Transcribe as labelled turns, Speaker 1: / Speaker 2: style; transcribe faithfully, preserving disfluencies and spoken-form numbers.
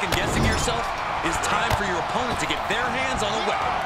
Speaker 1: second-guessing yourself, it's time for your opponent to get their hands on a weapon.